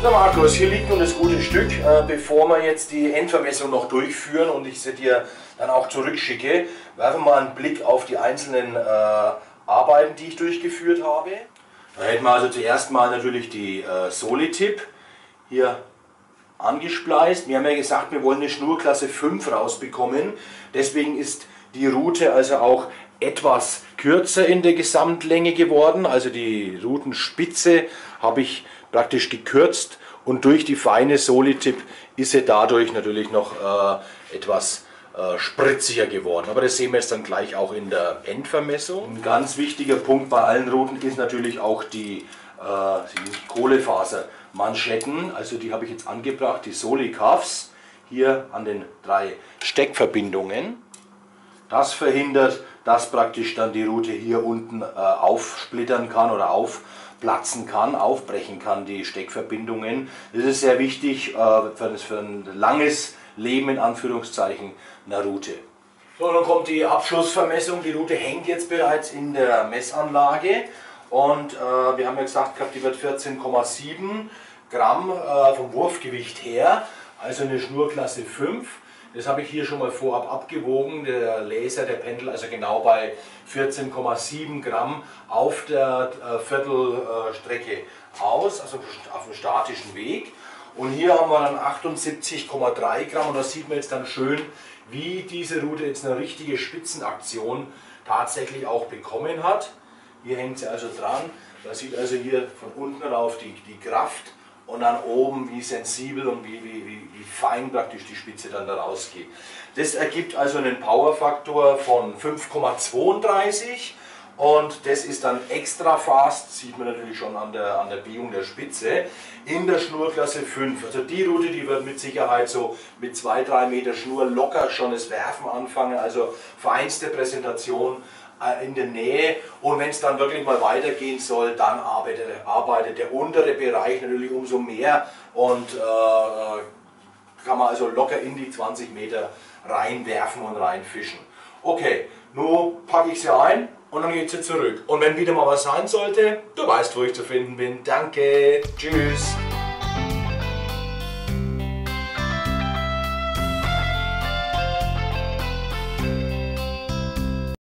So Markus, hier liegt nun das gute Stück, bevor wir jetzt die Endvermessung noch durchführen und ich sie dir dann auch zurückschicke, werfen wir mal einen Blick auf die einzelnen Arbeiten, die ich durchgeführt habe. Da hätten wir also zuerst mal natürlich die Solitip hier angespleist. Wir haben ja gesagt, wir wollen eine Schnurklasse 5 rausbekommen, deswegen ist die Rute also auch etwas kürzer in der Gesamtlänge geworden, also die Rutenspitze habe ich praktisch gekürzt und durch die feine Solitip ist sie dadurch natürlich noch etwas spritziger geworden. Aber das sehen wir jetzt dann gleich auch in der Endvermessung. Ein ganz wichtiger Punkt bei allen Ruten ist natürlich auch die Kohlefasermanschetten, also die habe ich jetzt angebracht, die Soli-Cuffs hier an den 3 Steckverbindungen. Das verhindert, dass praktisch dann die Rute hier unten aufsplittern kann oder aufplatzen kann, aufbrechen kann, die Steckverbindungen. Das ist sehr wichtig für ein langes Leben in Anführungszeichen einer Rute. So, dann kommt die Abschlussvermessung. Die Rute hängt jetzt bereits in der Messanlage und wir haben ja gesagt, die wird 14,7 Gramm vom Wurfgewicht her, also eine Schnurklasse 5. Das habe ich hier schon mal vorab abgewogen. Der Laser, der pendelt also genau bei 14,7 Gramm auf der Viertelstrecke aus, also auf dem statischen Weg. Und hier haben wir dann 78,3 Gramm und das sieht man jetzt dann schön, wie diese Rute jetzt eine richtige Spitzenaktion tatsächlich auch bekommen hat. Hier hängt sie also dran. Man sieht also hier von unten rauf die Kraft. Und dann oben, wie sensibel und wie fein praktisch die Spitze dann da rausgeht. Das ergibt also einen Powerfaktor von 5,32 und das ist dann extra fast, sieht man natürlich schon an der Biegung der Spitze, in der Schnurklasse 5. Also die Rute, die wird mit Sicherheit so mit 2-3 Meter Schnur locker schon das Werfen anfangen, also feinste Präsentation in der Nähe, und wenn es dann wirklich mal weitergehen soll, dann arbeitet der untere Bereich natürlich umso mehr und kann man also locker in die 20 Meter reinwerfen und reinfischen. Okay, nun packe ich sie ein und dann geht sie zurück. Und wenn wieder mal was sein sollte, du weißt, wo ich zu finden bin. Danke, tschüss.